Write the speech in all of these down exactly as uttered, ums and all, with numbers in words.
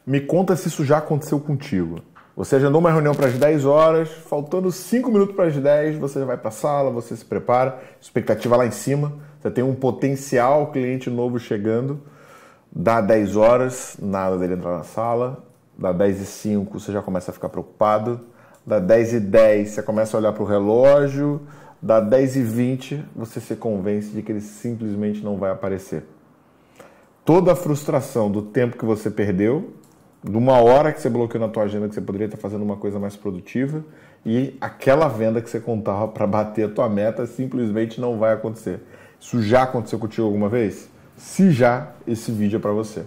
Me conta se isso já aconteceu contigo. Você agendou uma reunião para as dez horas, faltando cinco minutos para as dez, você vai para a sala, você se prepara, expectativa lá em cima, você tem um potencial cliente novo chegando, dá dez horas, nada dele entrar na sala, dá dez e cinco, você já começa a ficar preocupado, dá dez e dez, você começa a olhar para o relógio, dá dez e vinte, você se convence de que ele simplesmente não vai aparecer. Toda a frustração do tempo que você perdeu, de uma hora que você bloqueou na tua agenda que você poderia estar fazendo uma coisa mais produtiva, e aquela venda que você contava para bater a tua meta simplesmente não vai acontecer. Isso já aconteceu contigo alguma vez? Se já, esse vídeo é para você.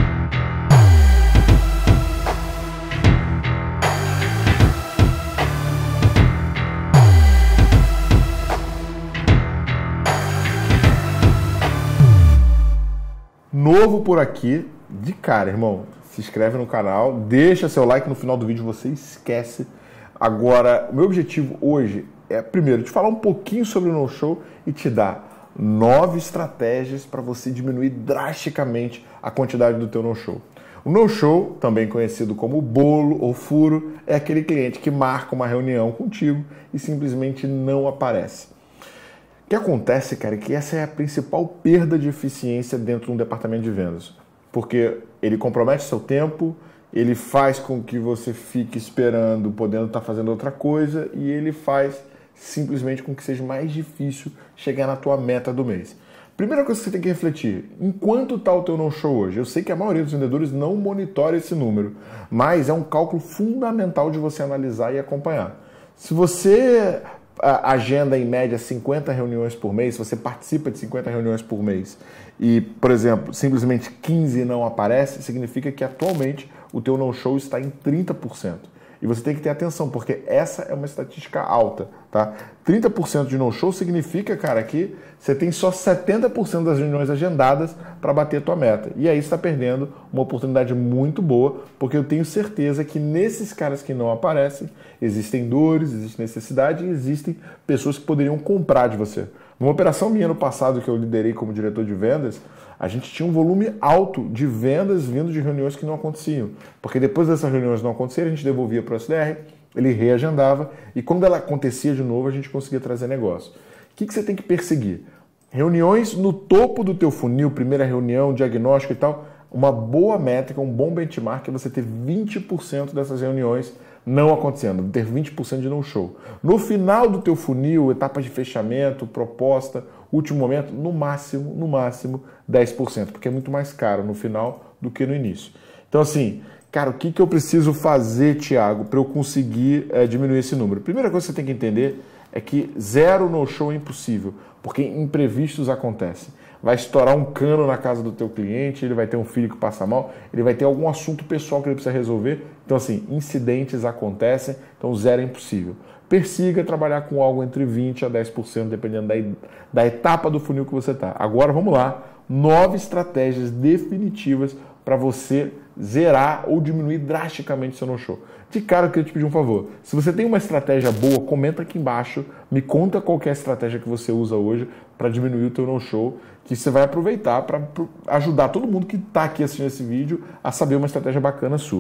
Novo por aqui, de cara, irmão, se inscreve no canal, deixa seu like, no final do vídeo você esquece. Agora, o meu objetivo hoje é, primeiro, te falar um pouquinho sobre o no-show e te dar nove estratégias para você diminuir drasticamente a quantidade do teu no-show. O no-show, também conhecido como bolo ou furo, é aquele cliente que marca uma reunião contigo e simplesmente não aparece. O que acontece, cara, é que essa é a principal perda de eficiência dentro de um departamento de vendas. Porque ele compromete seu tempo, ele faz com que você fique esperando, podendo estar fazendo outra coisa, e ele faz simplesmente com que seja mais difícil chegar na tua meta do mês. Primeira coisa que você tem que refletir, enquanto está o teu no-show hoje? Eu sei que a maioria dos vendedores não monitora esse número, mas é um cálculo fundamental de você analisar e acompanhar. Se você agenda em média cinquenta reuniões por mês, se você participa de cinquenta reuniões por mês e, por exemplo, simplesmente quinze não aparece, significa que atualmente o teu no-show está em trinta por cento. E você tem que ter atenção, porque essa é uma estatística alta, tá? trinta por cento de no-show significa, cara, que você tem só setenta por cento das reuniões agendadas para bater a tua meta. E aí você está perdendo uma oportunidade muito boa, porque eu tenho certeza que nesses caras que não aparecem, existem dores, existe necessidade e existem pessoas que poderiam comprar de você. Numa operação minha no passado que eu liderei como diretor de vendas, a gente tinha um volume alto de vendas vindo de reuniões que não aconteciam. Porque depois dessas reuniões não acontecerem, a gente devolvia para o S D R, ele reagendava e quando ela acontecia de novo, a gente conseguia trazer negócio. O que, que você tem que perseguir? Reuniões no topo do teu funil, primeira reunião, diagnóstico e tal, uma boa métrica, um bom benchmark é você ter vinte por cento dessas reuniões não acontecendo, ter vinte por cento de no-show. No final do teu funil, etapa de fechamento, proposta, último momento, no máximo, no máximo dez por cento, porque é muito mais caro no final do que no início. Então assim, cara, o que, que eu preciso fazer, Thiago, para eu conseguir é, diminuir esse número? Primeira coisa que você tem que entender é que zero no-show é impossível, porque imprevistos acontecem. Vai estourar um cano na casa do teu cliente, ele vai ter um filho que passa mal, ele vai ter algum assunto pessoal que ele precisa resolver. Então assim, incidentes acontecem, então zero é impossível. Persiga trabalhar com algo entre vinte por cento a dez por cento, dependendo da, da etapa do funil que você está. Agora vamos lá, nove estratégias definitivas para você zerar ou diminuir drasticamente seu no-show. De cara, eu queria te pedir um favor. Se você tem uma estratégia boa, comenta aqui embaixo, me conta qual que é a estratégia que você usa hoje para diminuir o teu no-show, que você vai aproveitar para ajudar todo mundo que está aqui assistindo esse vídeo a saber uma estratégia bacana sua.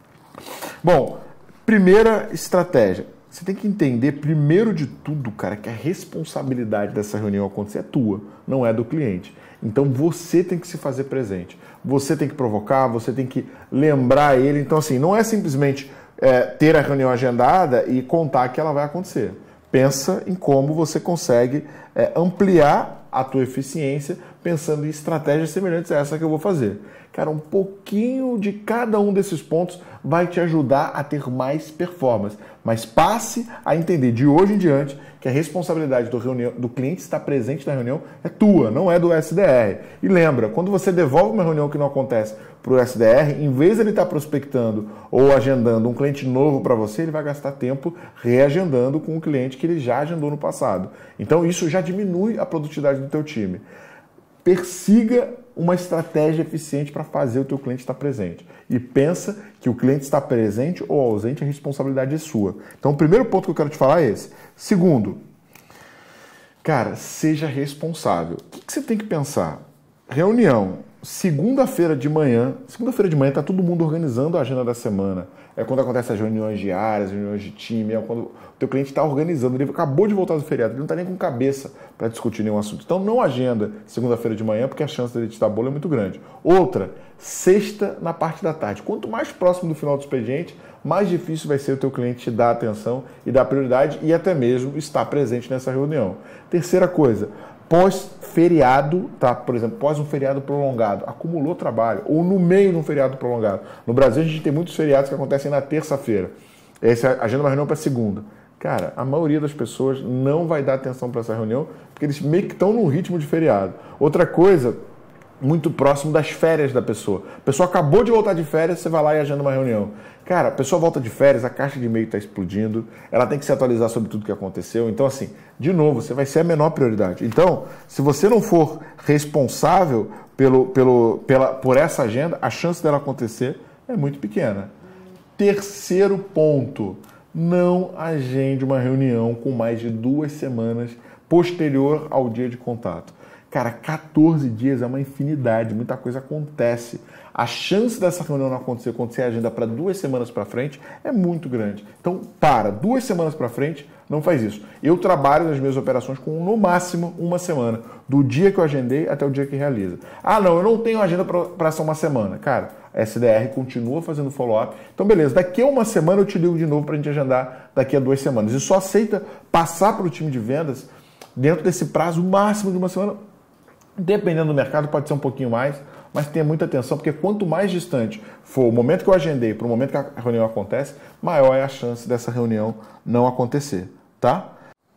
Bom, primeira estratégia. Você tem que entender, primeiro de tudo, cara, que a responsabilidade dessa reunião acontecer é tua, não é do cliente. Então você tem que se fazer presente. Você tem que provocar, você tem que lembrar ele. Então assim, não é simplesmente é, ter a reunião agendada e contar que ela vai acontecer. Pensa em como você consegue é, ampliar a tua eficiência pensando em estratégias semelhantes a essa que eu vou fazer. Cara, um pouquinho de cada um desses pontos vai te ajudar a ter mais performance. Mas passe a entender de hoje em diante que a responsabilidade do, reunião, do cliente estar presente na reunião é tua, não é do S D R. E lembra, quando você devolve uma reunião que não acontece para o S D R, em vez de ele estar prospectando ou agendando um cliente novo para você, ele vai gastar tempo reagendando com um cliente que ele já agendou no passado. Então isso já diminui a produtividade do teu time. Persiga uma estratégia eficiente para fazer o teu cliente estar presente. E pensa que o cliente está presente ou ausente, a responsabilidade é sua. Então, o primeiro ponto que eu quero te falar é esse. Segundo, cara, seja responsável. O que você tem que pensar? Reunião segunda-feira de manhã, segunda-feira de manhã está todo mundo organizando a agenda da semana. É quando acontecem as reuniões diárias, reuniões de time, é quando o teu cliente está organizando. Ele acabou de voltar do feriado, ele não está nem com cabeça para discutir nenhum assunto. Então não agenda segunda-feira de manhã, porque a chance dele te dar bolo é muito grande. Outra, sexta na parte da tarde. Quanto mais próximo do final do expediente, mais difícil vai ser o teu cliente te dar atenção e dar prioridade e até mesmo estar presente nessa reunião. Terceira coisa, pós-feriado, tá? Por exemplo, pós um feriado prolongado, acumulou trabalho, ou no meio de um feriado prolongado. No Brasil, a gente tem muitos feriados que acontecem na terça-feira. Essa agenda uma reunião para segunda. Cara, a maioria das pessoas não vai dar atenção para essa reunião, porque eles meio que estão num ritmo de feriado. Outra coisa, muito próximo das férias da pessoa. A pessoa acabou de voltar de férias, você vai lá e agenda uma reunião. Cara, a pessoa volta de férias, a caixa de e-mail está explodindo, ela tem que se atualizar sobre tudo que aconteceu. Então, assim, de novo, você vai ser a menor prioridade. Então, se você não for responsável pelo, pelo, pela, por essa agenda, a chance dela acontecer é muito pequena. Terceiro ponto, não agende uma reunião com mais de duas semanas posterior ao dia de contato. Cara, quatorze dias é uma infinidade, muita coisa acontece. A chance dessa reunião não acontecer quando você agenda para duas semanas para frente é muito grande. Então, para, duas semanas para frente, não faz isso. Eu trabalho nas minhas operações com, no máximo, uma semana. Do dia que eu agendei até o dia que realiza. Ah, não, eu não tenho agenda para essa uma semana. Cara, a S D R continua fazendo follow-up. Então, beleza, daqui a uma semana eu te ligo de novo para a gente agendar daqui a duas semanas. E só aceita passar para o time de vendas dentro desse prazo máximo de uma semana. Dependendo do mercado, pode ser um pouquinho mais, mas tenha muita atenção, porque quanto mais distante for o momento que eu agendei para o momento que a reunião acontece, maior é a chance dessa reunião não acontecer, tá?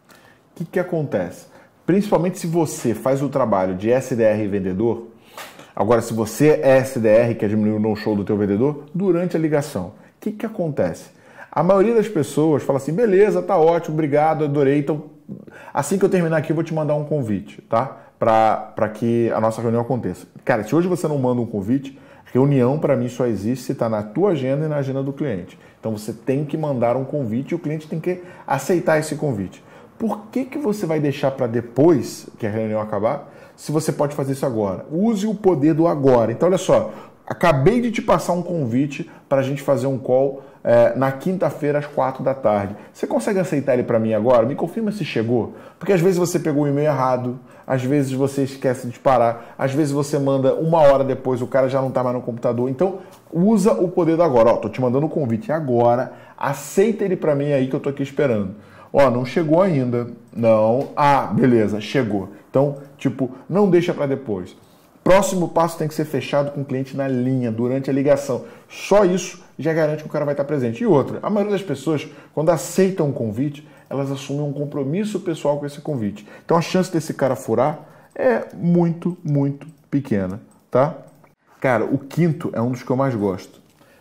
O que, que acontece? Principalmente se você faz o trabalho de S D R e vendedor, agora se você é S D R, quer diminuir o no-show do teu vendedor, durante a ligação, o que, que acontece? A maioria das pessoas fala assim, beleza, tá ótimo, obrigado, adorei, então assim que eu terminar aqui eu vou te mandar um convite, tá? Para que a nossa reunião aconteça. Cara, se hoje você não manda um convite, reunião para mim só existe se está na tua agenda e na agenda do cliente. Então você tem que mandar um convite e o cliente tem que aceitar esse convite. Por que, que você vai deixar para depois que a reunião acabar, se você pode fazer isso agora? Use o poder do agora. Então olha só, acabei de te passar um convite para a gente fazer um call é, na quinta-feira às quatro da tarde. Você consegue aceitar ele para mim agora? Me confirma se chegou. Porque às vezes você pegou o e-mail errado, às vezes você esquece de disparar, às vezes você manda uma hora depois, o cara já não está mais no computador. Então, usa o poder do agora. Ó, tô te mandando o convite agora, aceita ele para mim aí que eu tô aqui esperando. Ó, não chegou ainda. Não. Ah, beleza, chegou. Então, tipo, não deixa para depois. Próximo passo tem que ser fechado com o cliente na linha, durante a ligação. Só isso já garante que o cara vai estar presente. E outra, a maioria das pessoas, quando aceitam um convite, elas assumem um compromisso pessoal com esse convite. Então a chance desse cara furar é muito, muito pequena, tá? Cara, o quinto é um dos que eu mais gosto.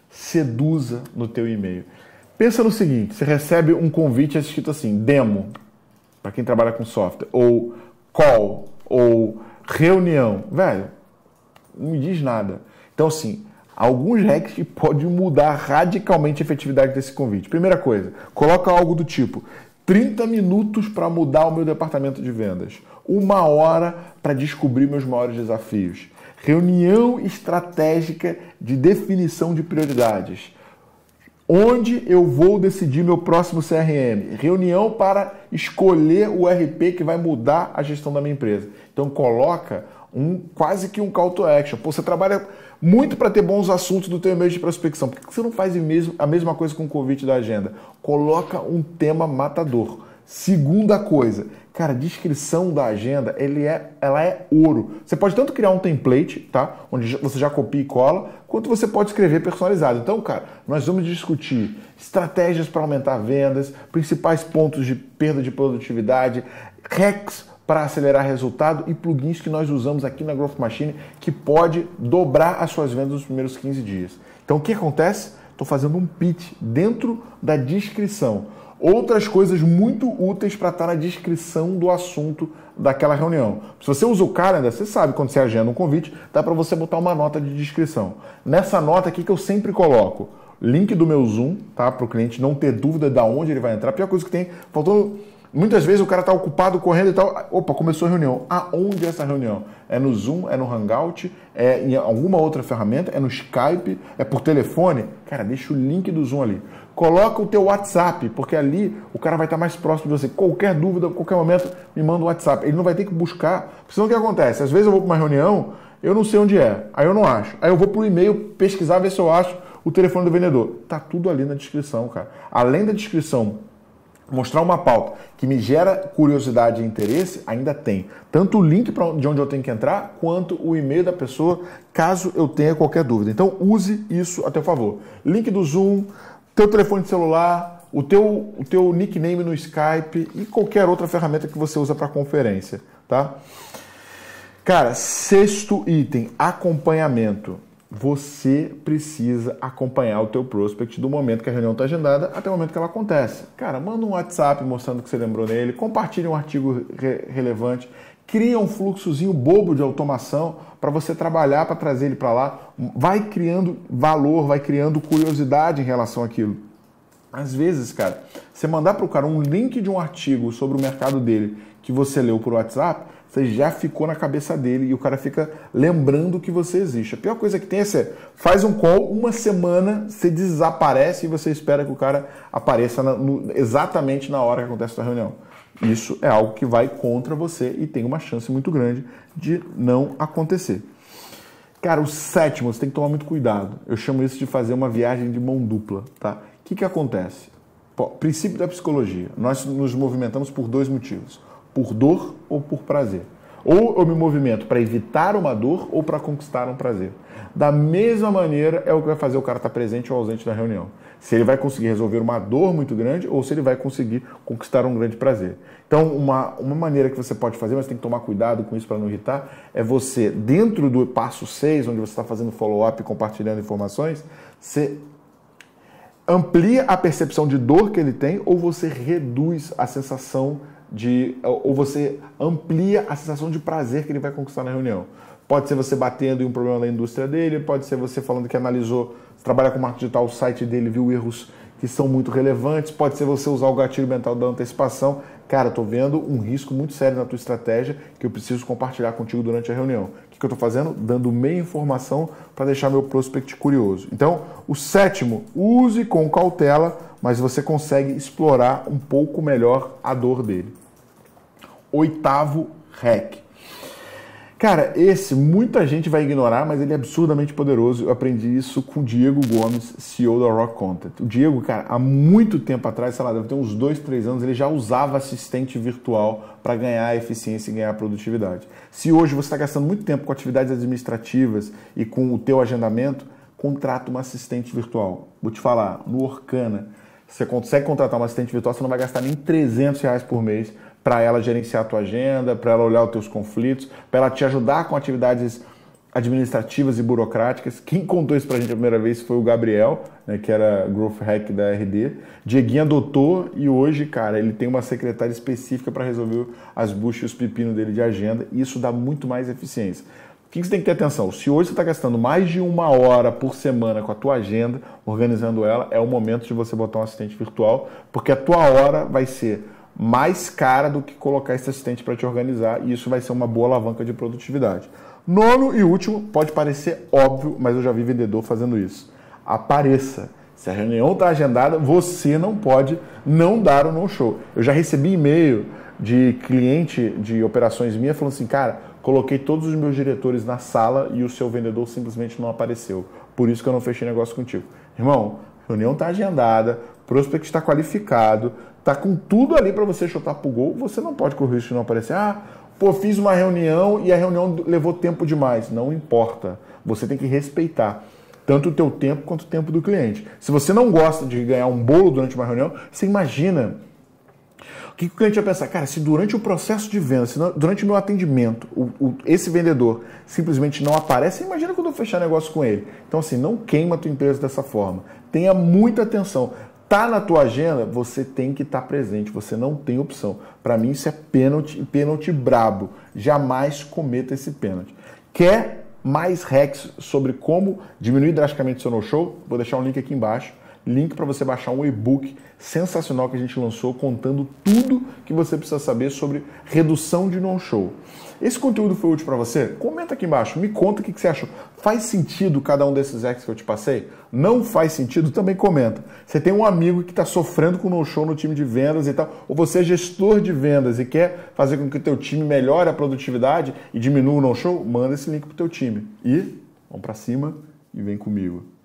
Seduza no teu e-mail. Pensa no seguinte, você recebe um convite escrito assim, demo, para quem trabalha com software, ou call, ou reunião. Velho, não me diz nada. Então, assim, alguns hacks que podem mudar radicalmente a efetividade desse convite. Primeira coisa, coloca algo do tipo trinta minutos para mudar o meu departamento de vendas, uma hora para descobrir meus maiores desafios, reunião estratégica de definição de prioridades, onde eu vou decidir meu próximo C R M, reunião para escolher o R P que vai mudar a gestão da minha empresa. Então coloca um quase que um call to action. Pô, você trabalha muito para ter bons assuntos do teu e-mail de prospecção. Por que você não faz a mesma coisa com o convite da agenda? Coloca um tema matador. Segunda coisa, cara, descrição da agenda, ele é, ela é ouro. Você pode tanto criar um template, tá? Onde você já copia e cola, quanto você pode escrever personalizado. Então, cara, nós vamos discutir estratégias para aumentar vendas, principais pontos de perda de produtividade, hacks para acelerar resultado e plugins que nós usamos aqui na Growth Machine que pode dobrar as suas vendas nos primeiros quinze dias. Então, o que acontece? Estou fazendo um pitch dentro da descrição. Outras coisas muito úteis para estar na descrição do assunto daquela reunião. Se você usa o Calendar, você sabe, quando você agenda um convite, dá para você botar uma nota de descrição. Nessa nota aqui que eu sempre coloco, link do meu Zoom, tá? Para o cliente não ter dúvida de onde ele vai entrar. A pior coisa que tem, faltou Muitas vezes o cara está ocupado, correndo e tal. Opa, começou a reunião. Aonde é essa reunião? É no Zoom? É no Hangout? É em alguma outra ferramenta? É no Skype? É por telefone? Cara, deixa o link do Zoom ali. Coloca o teu WhatsApp, porque ali o cara vai estar mais próximo de você. Qualquer dúvida, qualquer momento, me manda um WhatsApp. Ele não vai ter que buscar. Porque senão o que acontece? Às vezes eu vou para uma reunião, eu não sei onde é. Aí eu não acho. Aí eu vou para o e-mail pesquisar, ver se eu acho o telefone do vendedor. Tá tudo ali na descrição, cara. Além da descrição, mostrar uma pauta que me gera curiosidade e interesse, ainda tem tanto o link pra de onde eu tenho que entrar, quanto o e-mail da pessoa, caso eu tenha qualquer dúvida. Então use isso a teu favor. Link do Zoom, teu telefone de celular, o teu, o teu nickname no Skype e qualquer outra ferramenta que você usa para conferência, tá? Cara, sexto item, acompanhamento. Você precisa acompanhar o teu prospect do momento que a reunião está agendada até o momento que ela acontece. Cara, manda um WhatsApp mostrando que você lembrou nele, compartilha um artigo re- relevante, cria um fluxozinho bobo de automação para você trabalhar, para trazer ele para lá. Vai criando valor, vai criando curiosidade em relação àquilo. Às vezes, cara, você mandar para o cara um link de um artigo sobre o mercado dele que você leu por WhatsApp, você já ficou na cabeça dele e o cara fica lembrando que você existe. A pior coisa que tem é você faz um call, uma semana, você desaparece e você espera que o cara apareça na, no, exatamente na hora que acontece a sua reunião. Isso é algo que vai contra você e tem uma chance muito grande de não acontecer. Cara, o sétimo, você tem que tomar muito cuidado. Eu chamo isso de fazer uma viagem de mão dupla, tá? O que que acontece? Pô, princípio da psicologia. Nós nos movimentamos por dois motivos. Por dor ou por prazer. Ou eu me movimento para evitar uma dor ou para conquistar um prazer. Da mesma maneira é o que vai fazer o cara estar presente ou ausente na reunião. Se ele vai conseguir resolver uma dor muito grande ou se ele vai conseguir conquistar um grande prazer. Então, uma, uma maneira que você pode fazer, mas tem que tomar cuidado com isso para não irritar, é você, dentro do passo seis, onde você está fazendo follow-up e compartilhando informações, você amplia a percepção de dor que ele tem ou você reduz a sensação de, ou você amplia a sensação de prazer que ele vai conquistar na reunião. Pode ser você batendo em um problema da indústria dele, pode ser você falando que analisou, trabalha com marketing digital, o site dele viu erros que são muito relevantes, pode ser você usar o gatilho mental da antecipação. Cara, eu tô vendo um risco muito sério na tua estratégia que eu preciso compartilhar contigo durante a reunião. O que, que eu tô fazendo? Dando meia informação para deixar meu prospect curioso. Então, o sétimo, use com cautela, mas você consegue explorar um pouco melhor a dor dele. Oitavo hack. Cara, esse muita gente vai ignorar, mas ele é absurdamente poderoso. Eu aprendi isso com o Diego Gomes, C E O da Rock Content. O Diego, cara, há muito tempo atrás, sei lá, deve ter uns dois, três anos, ele já usava assistente virtual para ganhar eficiência e ganhar produtividade. Se hoje você está gastando muito tempo com atividades administrativas e com o teu agendamento, contrata uma assistente virtual. Vou te falar, no Orkana, você consegue contratar uma assistente virtual, você não vai gastar nem trezentos reais por mês para ela gerenciar a tua agenda, para ela olhar os teus conflitos, para ela te ajudar com atividades administrativas e burocráticas. Quem contou isso para a gente a primeira vez foi o Gabriel, né, que era Growth Hack da R D. Dieguinho adotou e hoje, cara, ele tem uma secretária específica para resolver as buchas e os pepinos dele de agenda e isso dá muito mais eficiência. O que você tem que ter atenção? Se hoje você está gastando mais de uma hora por semana com a tua agenda, organizando ela, é o momento de você botar um assistente virtual, porque a tua hora vai ser mais cara do que colocar esse assistente para te organizar e isso vai ser uma boa alavanca de produtividade. Nono e último, pode parecer óbvio, mas eu já vi vendedor fazendo isso. Apareça. Se a reunião está agendada, você não pode não dar o no-show. Eu já recebi e-mail de cliente de operações minha falando assim, cara, coloquei todos os meus diretores na sala e o seu vendedor simplesmente não apareceu. Por isso que eu não fechei negócio contigo. Irmão, reunião está agendada, prospect está qualificado, tá com tudo ali para você chutar pro gol, você não pode correr o risco de não aparecer. Ah, pô, fiz uma reunião e a reunião levou tempo demais. Não importa. Você tem que respeitar tanto o teu tempo quanto o tempo do cliente. Se você não gosta de ganhar um bolo durante uma reunião, você imagina o que o cliente vai pensar. Cara, se durante o processo de venda, se não, durante o meu atendimento, o, o, esse vendedor simplesmente não aparece, imagina quando eu fechar negócio com ele. Então, assim, não queima a tua empresa dessa forma. Tenha muita atenção. Tá na tua agenda, você tem que estar presente, você não tem opção. Para mim isso é pênalti, pênalti brabo. Jamais cometa esse pênalti. Quer mais hacks sobre como diminuir drasticamente o seu no-show? Vou deixar um link aqui embaixo. link para você baixar um e-book sensacional que a gente lançou contando tudo que você precisa saber sobre redução de no-show. Esse conteúdo foi útil para você? Comenta aqui embaixo, me conta o que você achou. Faz sentido cada um desses hacks que eu te passei? Não faz sentido? Também comenta. Você tem um amigo que está sofrendo com no-show no time de vendas e tal, ou você é gestor de vendas e quer fazer com que o teu time melhore a produtividade e diminua o no-show? Manda esse link para o teu time. E vamos para cima e vem comigo.